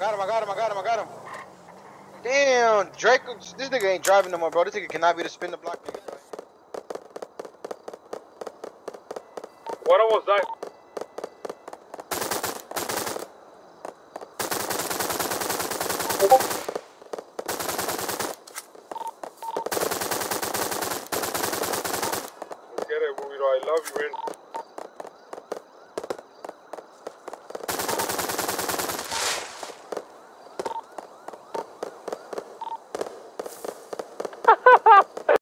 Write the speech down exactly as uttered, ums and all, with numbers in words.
got him, I got him, I got him, I got him. Damn, Draco, this nigga ain't driving no more, bro. This nigga cannot be the spin the block nigga, bro. What was that?